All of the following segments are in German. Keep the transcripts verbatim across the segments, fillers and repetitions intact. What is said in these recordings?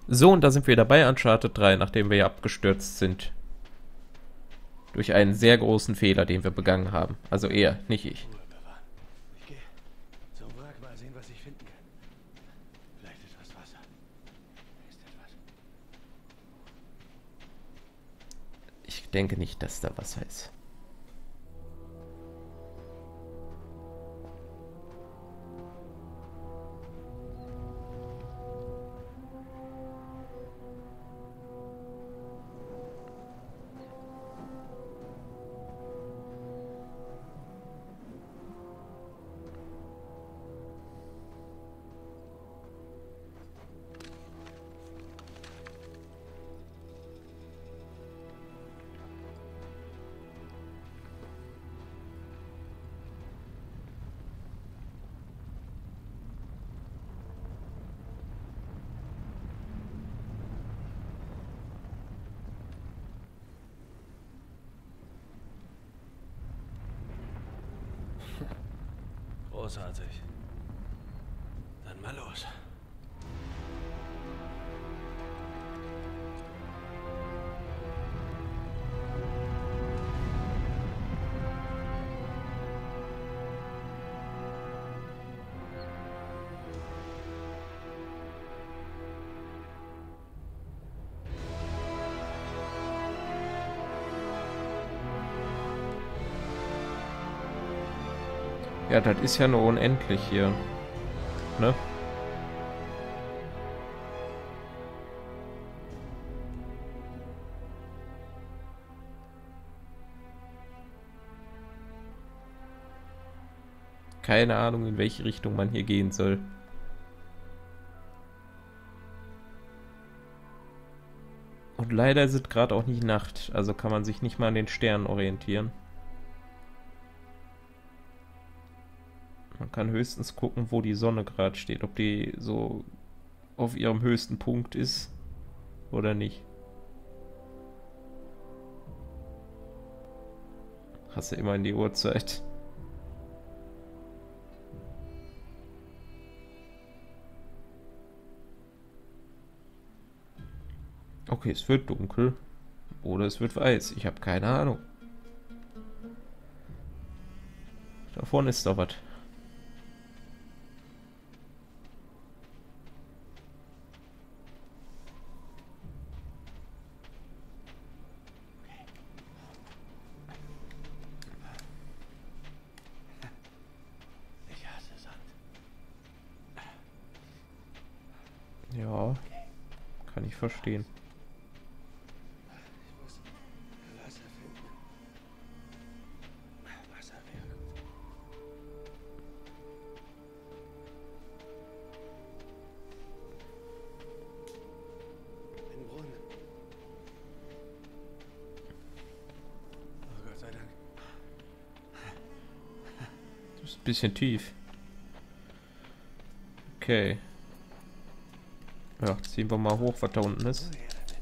So, und da sind wir dabei, Uncharted drei, nachdem wir ja abgestürzt sind. Durch einen sehr großen Fehler, den wir begangen haben. Also er, nicht ich. Ruhe bewahren. Ich gehe zum Wrack, mal sehen, was ich finden kann. Vielleicht etwas Wasser. Ist etwas. Ich denke nicht, dass da Wasser ist. Großartig. Dann mal los. Ja, das ist ja nur unendlich hier. Ne? Keine Ahnung, in welche Richtung man hier gehen soll. Und leider ist es gerade auch nicht Nacht, also kann man sich nicht mal an den Sternen orientieren. Man kann höchstens gucken, wo die Sonne gerade steht, ob die so auf ihrem höchsten Punkt ist oder nicht. Hast du immer in die Uhrzeit. Okay, es wird dunkel. Oder es wird weiß. Ich habe keine Ahnung. Da vorne ist doch was. Ich hasse Sand. Ja, kann ich verstehen. Ich muss Wasser finden. Wasser wäre gut. Ein Brunnen. Oh Gott sei Dank. Das ist ein bisschen tief. Okay. Ja, ziehen wir mal hoch, was da unten ist.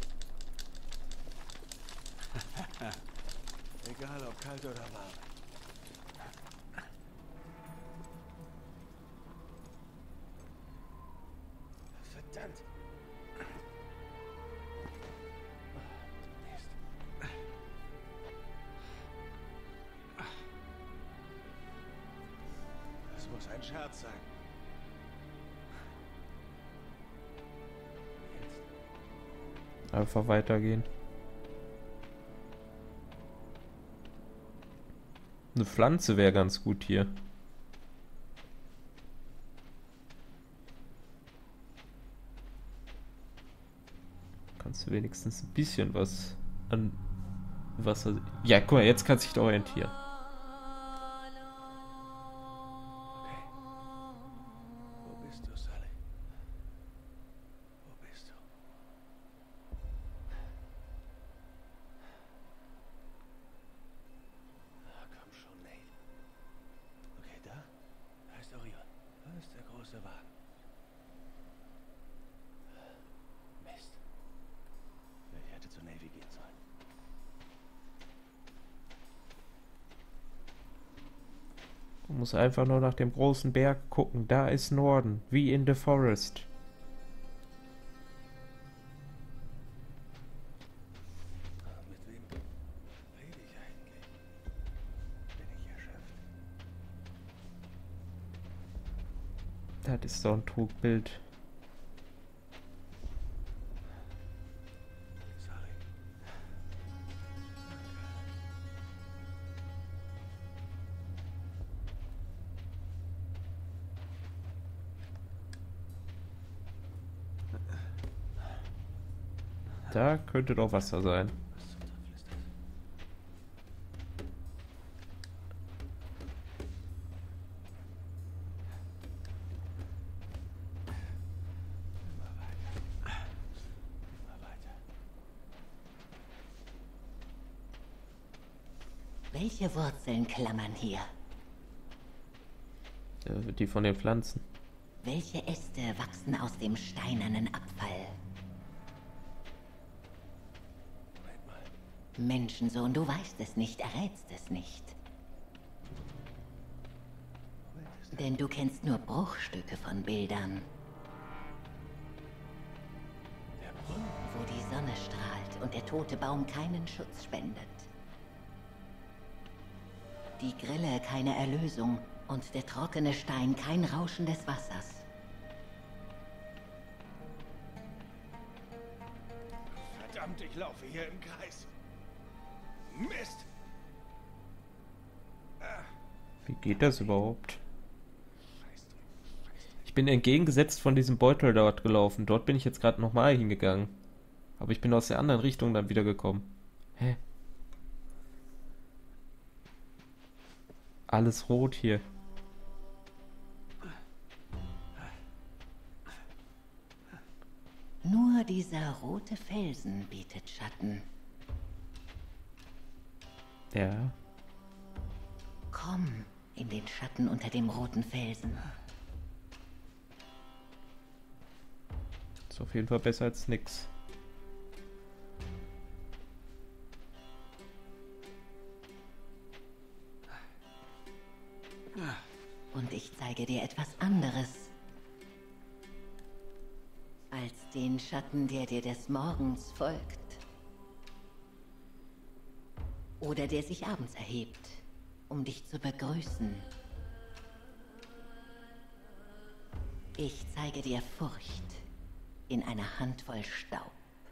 Egal ob kalt oder warm. Verdammt. Mist. Das muss ein Scherz sein. Jetzt. Einfach weitergehen. Eine Pflanze wäre ganz gut hier. Kannst du wenigstens ein bisschen was an Wasser... Ja, guck mal, jetzt kannst du dich orientieren. Okay. Wo bist du, Sully? Wo bist du? Ah, komm schon, Nate. Okay, da. Da ist Orion. Da ist der große Wagen. Mist. Ich hätte zur Navy gehen sollen. Du musst einfach nur nach dem großen Berg gucken. Da ist Norden, wie in the Forest. Das ist doch ein Trugbild. Sally. Da könnte doch Wasser sein. Was zum Teufel ist das? Immer weiter. Immer weiter. Welche Wurzeln klammern hier? Äh, die von den Pflanzen. Welche Äste wachsen aus dem steinernen Abfall? Moment mal. Menschensohn, du weißt es nicht, errätst es nicht. Moment, ist der Denn du kennst nur Bruchstücke von Bildern, der Brunnen? wo die Sonne strahlt und der tote Baum keinen Schutz spendet. Die Grille keine Erlösung und der trockene Stein kein Rauschen des Wassers. Verdammt, ich laufe hier im Kreis. Mist! Ah, Wie geht das überhaupt? Scheißdreck, Scheißdreck. Ich bin entgegengesetzt von diesem Beutel dort gelaufen. Dort bin ich jetzt gerade nochmal hingegangen. Aber ich bin aus der anderen Richtung dann wieder gekommen. Hä? Alles rot hier. Nur dieser rote Felsen bietet Schatten. Ja. Komm in den Schatten unter dem roten Felsen. Ist auf jeden Fall besser als nix. Und ich zeige dir etwas anderes. Als den Schatten, der dir des Morgens folgt. Oder der sich abends erhebt, um dich zu begrüßen. Ich zeige dir Furcht in einer Handvoll Staub.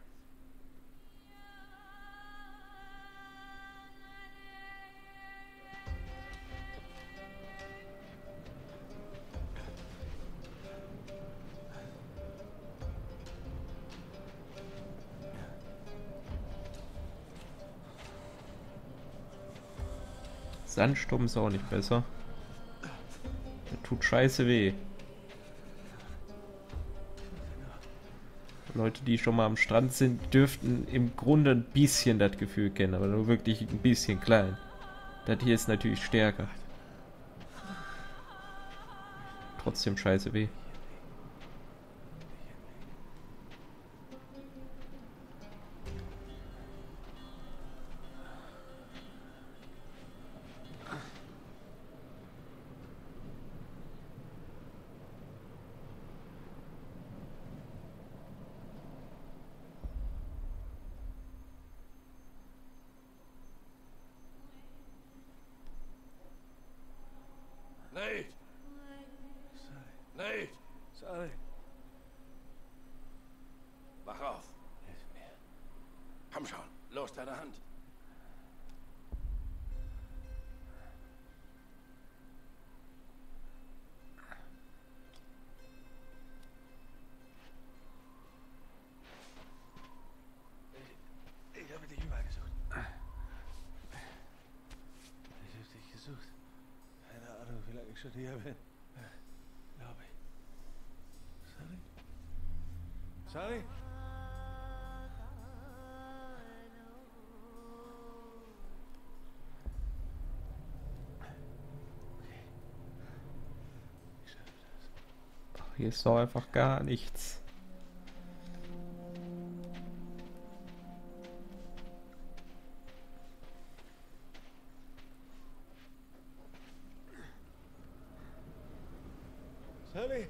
Sandsturm ist auch nicht besser. Der tut scheiße weh. Leute, die schon mal am Strand sind, dürften im Grunde ein bisschen das Gefühl kennen, aber nur wirklich ein bisschen klein. Das hier ist natürlich stärker. Trotzdem scheiße weh. Nate! Nate! Sally! Wach auf! Hilf mir. Komm schon, los deine Hand. Ich, ich habe dich überall gesucht. Ich habe dich gesucht. Keine Ahnung, wie lange ich schon hier bin. Glaube ich. Sally? Sally? Okay. Ich schaffe das. Hier ist doch einfach gar nichts. Sally?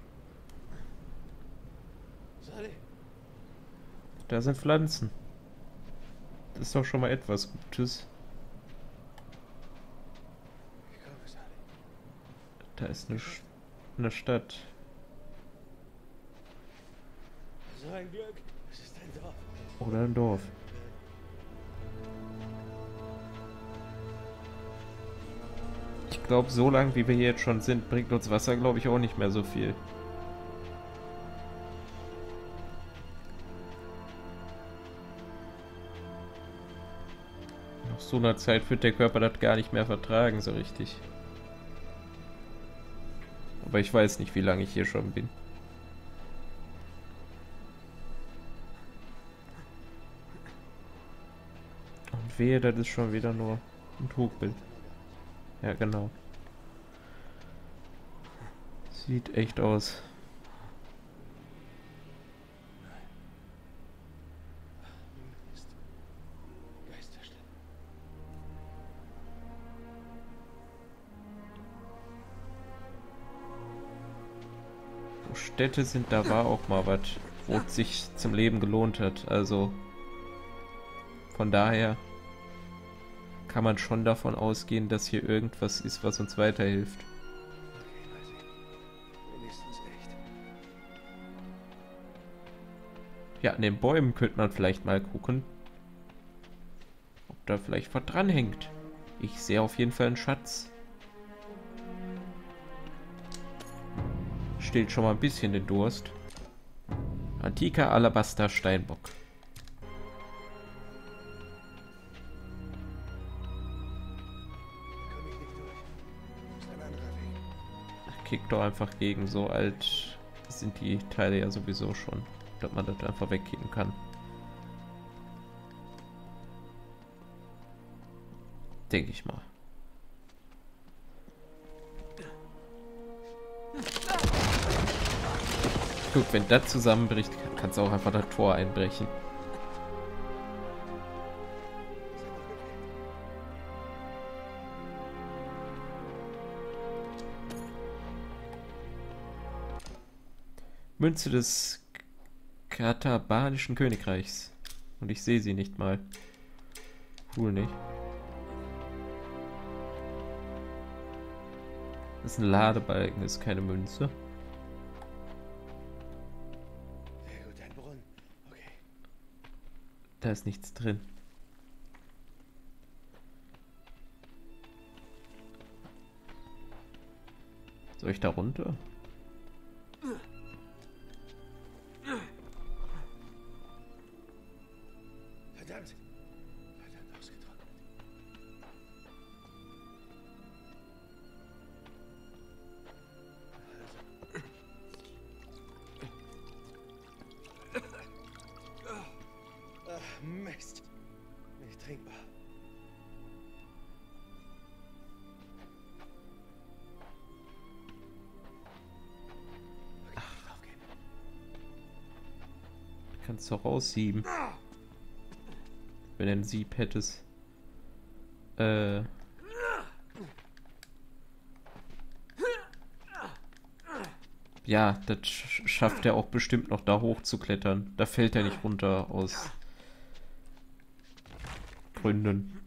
Sally? Da sind Pflanzen. Das ist doch schon mal etwas Gutes. Ich komme, Sally. Da ist eine, Sch eine Stadt. ein Glück. Es ist ein Dorf. Oder ein Dorf. Ich glaube, so lang wie wir hier jetzt schon sind, bringt uns Wasser, glaube ich, auch nicht mehr so viel. Nach so einer Zeit wird der Körper das gar nicht mehr vertragen, so richtig. Aber ich weiß nicht, wie lange ich hier schon bin. Und wehe, das ist schon wieder nur ein Trugbild. Ja, genau. Sieht echt aus. Mist. Geisterstelle. Wo Städte sind, da war auch mal was, wo es sich zum Leben gelohnt hat. Also von daher kann man schon davon ausgehen, dass hier irgendwas ist, was uns weiterhilft. Okay, mal sehen. Wenigstens echt. Ja, an den Bäumen könnte man vielleicht mal gucken, ob da vielleicht was dranhängt. Ich sehe auf jeden Fall einen Schatz. Stillt schon mal ein bisschen den Durst. Antiker Alabaster Steinbock. Komm ich nicht durch. Ist ein anderer Weg. Kick doch einfach gegen, so alt sind die Teile ja sowieso schon, dass man das einfach wegkicken kann. Denke ich mal. Gut, wenn das zusammenbricht, kannst du auch einfach das Tor einbrechen. Münze des Katabanischen Königreichs. Und ich sehe sie nicht mal. Cool, nicht? Das ist ein Ladebalken, das ist keine Münze. Sehr gut, ein Brunnen. Okay. Da ist nichts drin. Soll ich da runter? Verdammt. Verdammt ausgetrocknet. Ach, Mist. Nicht trinkbar. Okay, nicht aufgeben. Kannst du raussieben. Wenn du ein Sieb hättest. Äh. Ja, das sch- schafft er auch bestimmt noch da hoch zu klettern. Da fällt er nicht runter aus Gründen.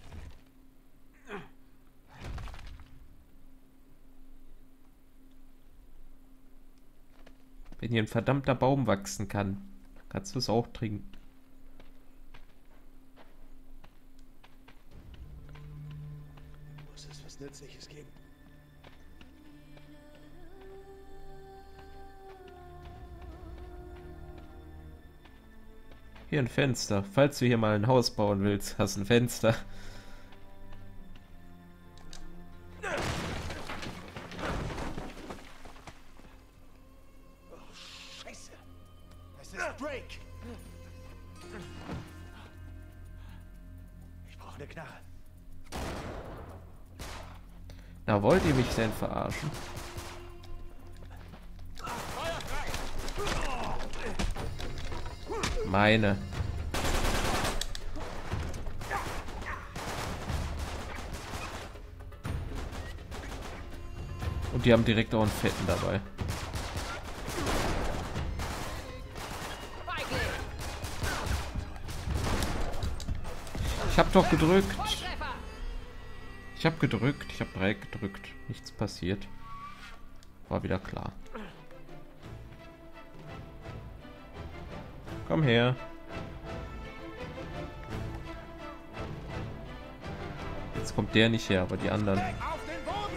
Wenn hier ein verdammter Baum wachsen kann, kannst du es auch trinken. Muss es was Nützliches geben? Hier ein Fenster. Falls du hier mal ein Haus bauen willst, hast ein Fenster. Oh, Scheiße. Es ist Drake. Ich brauche eine Knarre. Na, wollt ihr mich denn verarschen? Meine. Und die haben direkt auch einen Fetten dabei. Ich hab doch gedrückt. Ich hab gedrückt. Ich hab drei gedrückt. Nichts passiert. War wieder klar. Komm her. Jetzt kommt der nicht her, aber die anderen. Auf den Boden!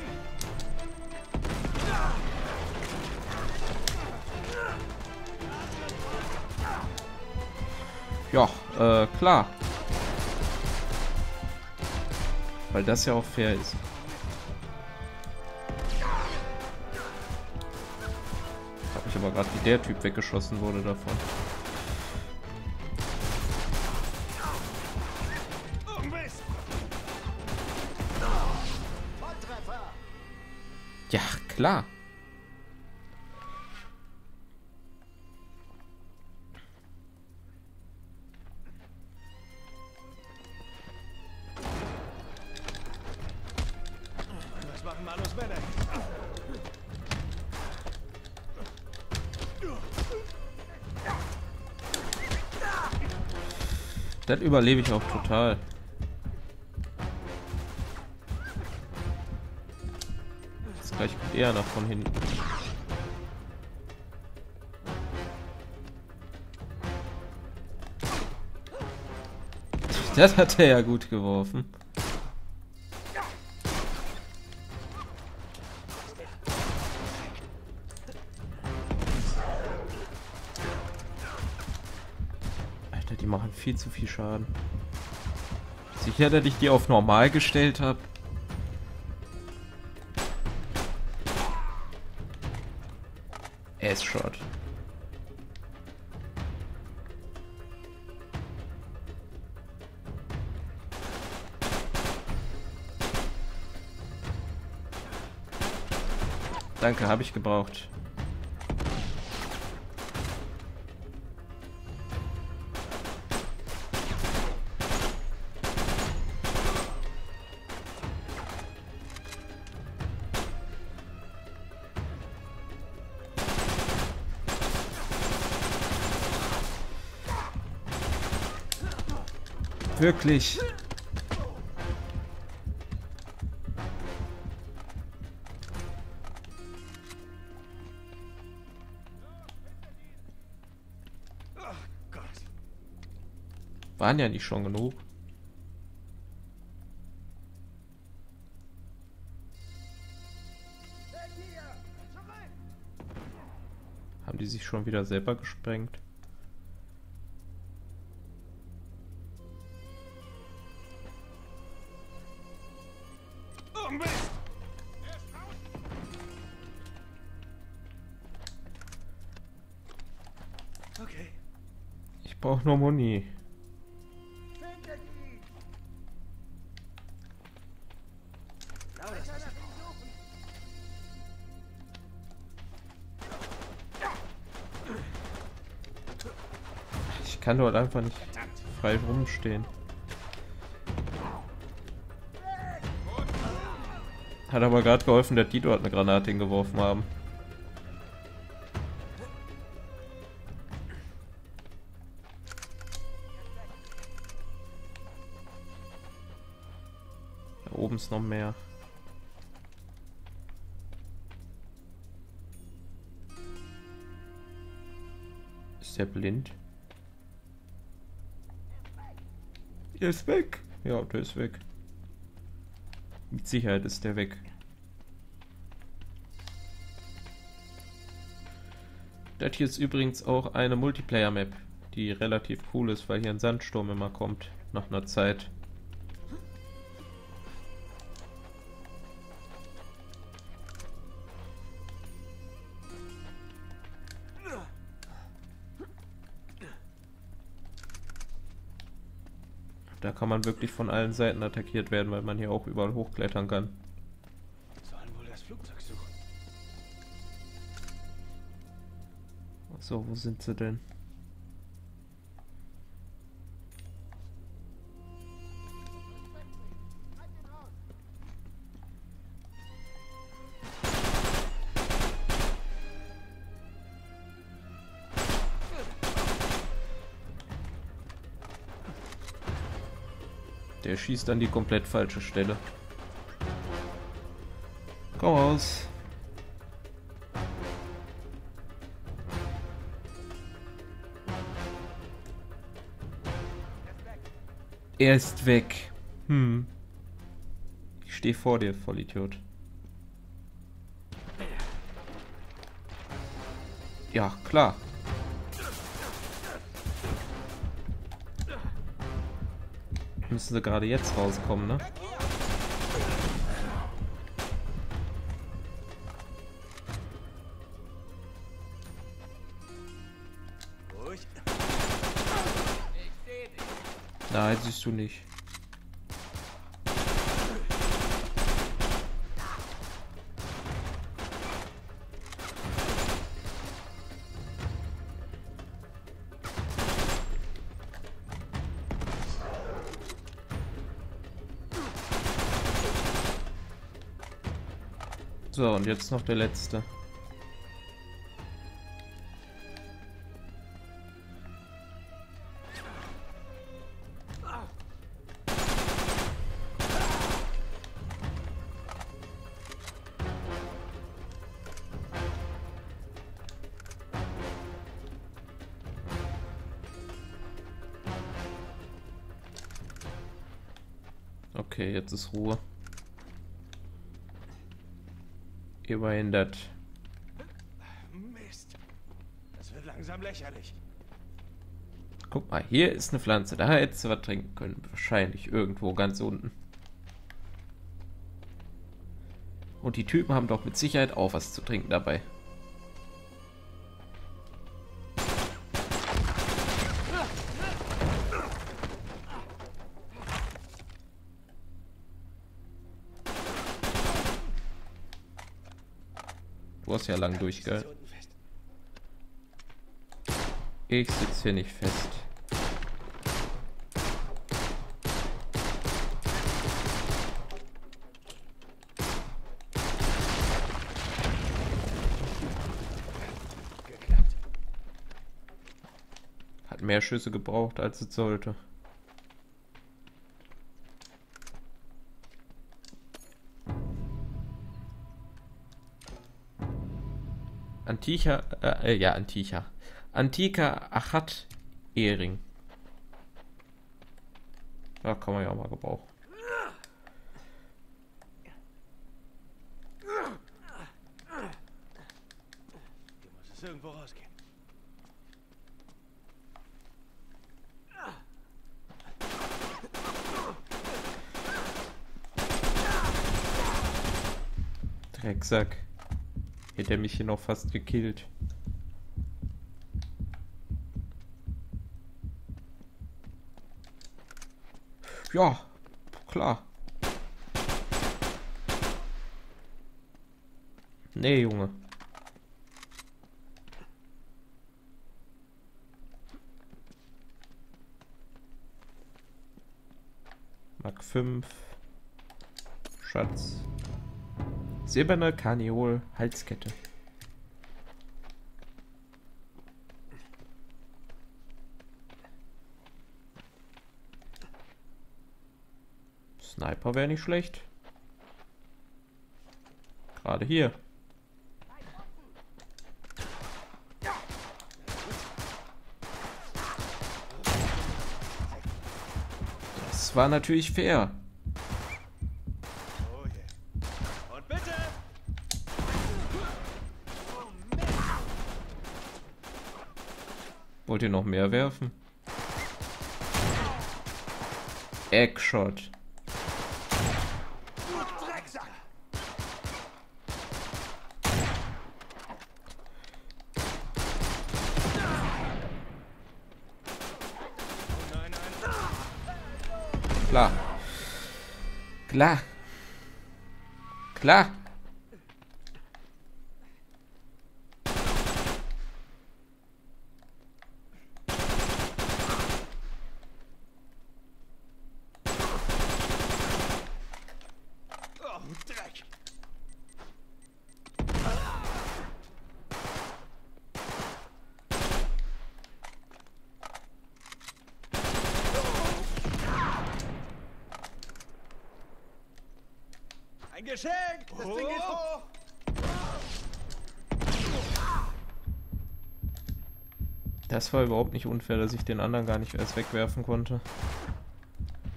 Ja, äh, klar. Weil das ja auch fair ist. Hab ich aber gerade, wie der Typ weggeschossen wurde davon. Ja, klar. Was machen Manus Männer? Das überlebe ich auch total. Jetzt gleich kommt er nach von hinten. Das hat er ja gut geworfen. Alter, die machen viel zu viel Schaden. Sicher, dass ich die auf normal gestellt habe. Ass-Shot. Danke, habe ich gebraucht. Wirklich. Waren ja nicht schon genug. Haben die sich schon wieder selber gesprengt? Okay. Ich brauche nur Muni. Ich kann dort einfach nicht frei rumstehen. Hat aber gerade geholfen, dass die dort eine Granate hingeworfen haben. Da oben ist noch mehr. Ist der blind? Der ist weg. Ja, der ist weg. Mit Sicherheit ist der weg. Das hier ist übrigens auch eine Multiplayer-Map, die relativ cool ist, weil hier ein Sandsturm immer kommt, nach einer Zeit. Da kann man wirklich von allen Seiten attackiert werden, weil man hier auch überall hochklettern kann. Sollen wohl das Flugzeug suchen. So, wo sind sie denn? Der schießt an die komplett falsche Stelle. Komm raus. Er ist weg. Hm. Ich stehe vor dir, Vollidiot. Ja, klar. Müssen sie gerade jetzt rauskommen, ne? Ruhig. Nein, siehst du nicht. So, und jetzt noch der letzte. Okay, jetzt ist Ruhe. Ihr behindert. Mist. Das wird langsam lächerlich. Guck mal, hier ist eine Pflanze. Da hättest du was trinken können. Wahrscheinlich irgendwo ganz unten. Und die Typen haben doch mit Sicherheit auch was zu trinken dabei. Du hast ja lang durchgehalten. Ich sitze hier nicht fest. Geklappt. Hat mehr Schüsse gebraucht, als es sollte. Anticha, äh, ja, Anticha. Antiker Achat-Ehring. Ja, kann man ja auch mal gebrauchen. Hier muss es irgendwo rausgehen. Drecksack. Hätte er mich hier noch fast gekillt. Ja, klar. Nee, Junge. Mark fünf. Schatz. Silberne Karneol Halskette. Sniper wäre nicht schlecht. Gerade hier. Das war natürlich fair. Oh je. Und bitte! Wollt ihr noch mehr werfen? Eggshot. Drecksack! Oh nein, nein. Klar. Klar. Klar. Oh, Dreck! Ein Geschenk! Das Ding geht hoch! Das war überhaupt nicht unfair, dass ich den anderen gar nicht erst wegwerfen konnte.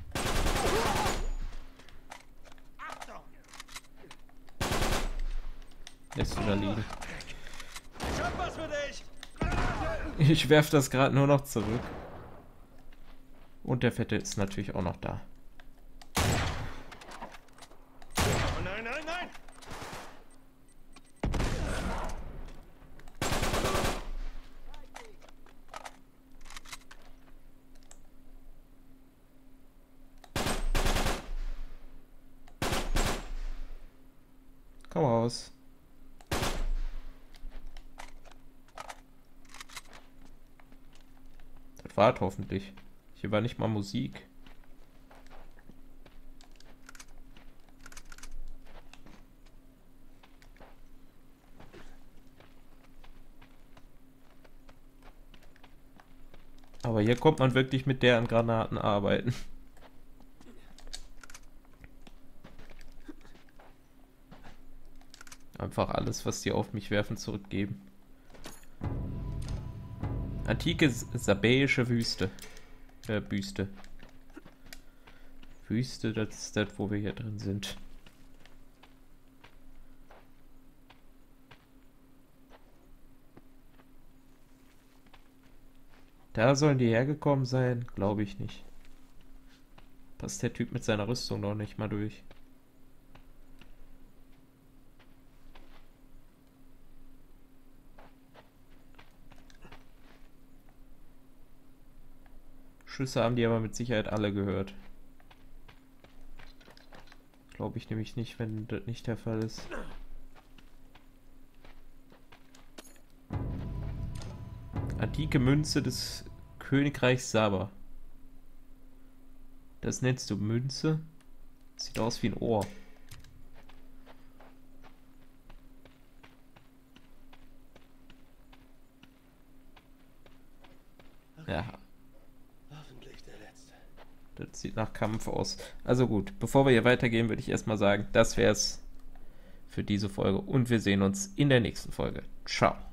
lässt du da liegen. Ich hab was für dich! Ich werf das gerade nur noch zurück. Und der Fette ist natürlich auch noch da. Oh nein, nein, nein! Komm raus. Das war hoffentlich. Hier war nicht mal Musik. Aber hier kommt man wirklich mit deren Granaten arbeiten. Einfach alles, was die auf mich werfen, zurückgeben. Antike sabäische Wüste. Äh, Büste. Wüste, das ist das, wo wir hier drin sind. Da sollen die hergekommen sein? Glaube ich nicht. Passt der Typ mit seiner Rüstung noch nicht mal durch. Schüsse haben die aber mit Sicherheit alle gehört. Glaube ich nämlich nicht, wenn das nicht der Fall ist. Antike Münze des Königreichs Saba. Das nennst du Münze? Sieht aus wie ein Ohr. Ja. Hoffentlich der letzte. Das sieht nach Kampf aus. Also gut, bevor wir hier weitergehen, würde ich erstmal sagen, das wär's für diese Folge und wir sehen uns in der nächsten Folge. Ciao.